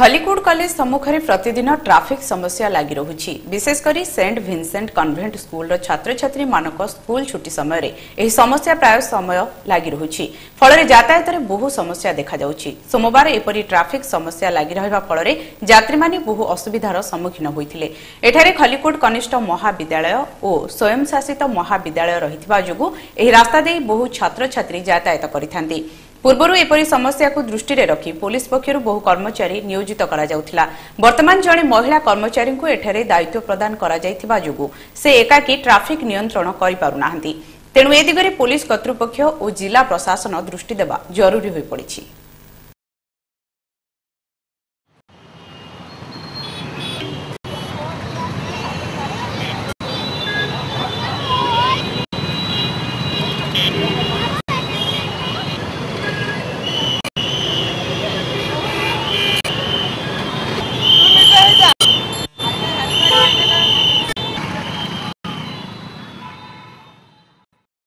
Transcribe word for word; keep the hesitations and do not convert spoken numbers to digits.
Khallikote college सम्मुखें प्रतिदिन traffic समस्या लगी रही विशेषकर सेंट विंसेंट कन्वेंट स्कूल छात्र छात्री मानक स्कूल छुट्टी समय यह समस्या प्राय समय लगी रही फल यातायात में बहु समस्या देखा सोमवार एपरी ट्राफिक समस्या लगी रहा फल यात्री माने बहु असुविधार सम्मुखीन होते एठारे खलिकोट कनिष्ठ महाविद्यालय और स्वयं शासित महाविद्यालय रही जो रास्ता दे बहु छात्र छात्री यातायात करिथांती। पूर्व एपरी समस्या को दृष्टि रखी पुलिस पक्षर बहु कर्मचारी नियोजित करा जाउथिला। वर्तमान जड़े महिला कर्मचारी को एठारे दायित्व प्रदान करा जाइथिबा जोगु से एकाकी ट्राफिक नियंत्रण करि पारुनाहांती। तेणु ए दिगरे पुलिस कर्तृपक्ष और जिला प्रशासन दृष्टि देबा जरूरी होई पड़िछि।